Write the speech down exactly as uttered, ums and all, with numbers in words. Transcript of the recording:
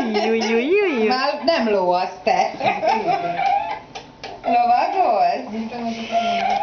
Júj, júj, júj, júj. Már nem ló az te. Lovagolsz?